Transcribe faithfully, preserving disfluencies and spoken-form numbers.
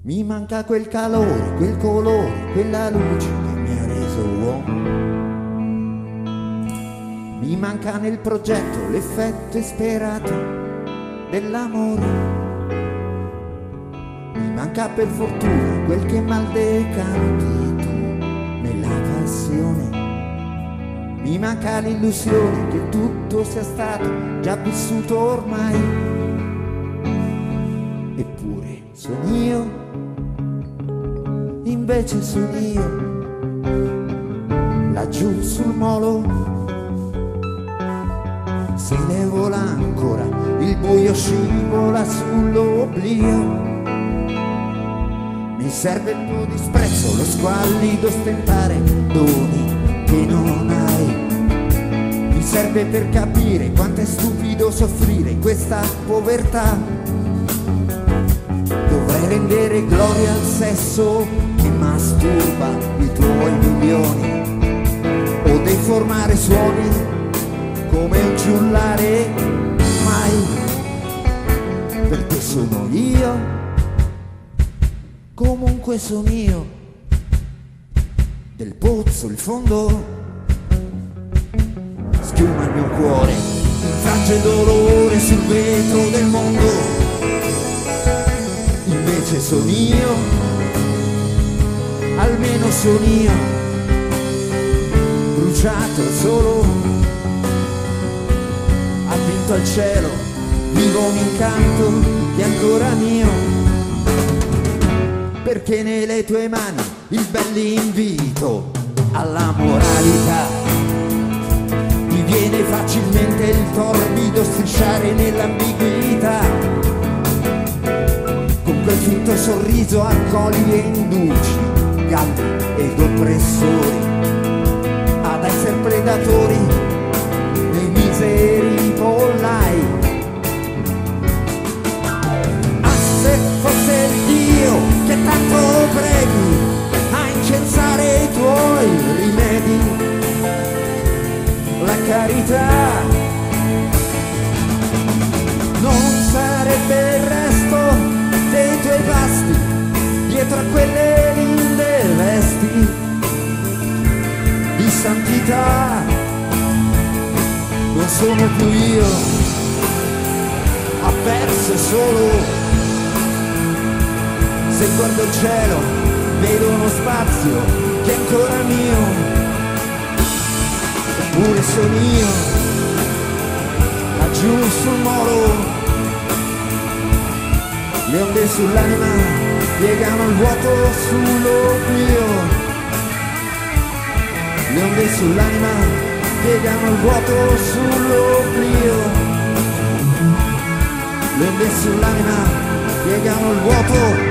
Mi manca quel calore, quel colore, quella luce che mi ha reso uomo. Mi manca nel progetto l'effetto sperato dell'amore. Mi manca per fortuna quel che mal decanti tu nella passione. Mi manca l'illusione che tutto sia stato già vissuto ormai. Eppure sono io, invece sono io, laggiù sul molo. Se levo l'ancora, il buio scivola sull'oblio. Mi serve il tuo disprezzo, lo squallido stentare doni che non hai. Mi serve per capire quanto è stupido soffrire in questa povertà. Dovrei rendere gloria al sesso che masturba i tuoi milioni, o deformare suoni come un giullare mai, perché sono io, comunque sono io, del pozzo il fondo, schiuma il mio cuore, infrange dolore sul vetro del mondo. Invece sono io, almeno sono io, bruciato solo, appinto al cielo, vivo un incanto che è ancora mio, perché nelle tue mani il bell'invito alla moralità. Mi viene facilmente il torbido strisciare nell'ambiguità. Con quel finto sorriso accogli e induci galli ed oppressori ad essere predatori dei miseri pollai. Ah, se fosse Dio che tanto preghi a incensare i tuoi rimedi, la carità non sarebbe il resto dei tuoi pasti dietro a quelle linde vesti di santità. Non sono più io, avverso solo. Se guardo il cielo vedo uno spazio che è ancora mio. Eppure sono io, laggiù sul molo. Le onde sull'anima piegano il vuoto sull'oblio. Le onde sull'anima piegano il vuoto sull'oblio. Le onde sull'anima piegano il vuoto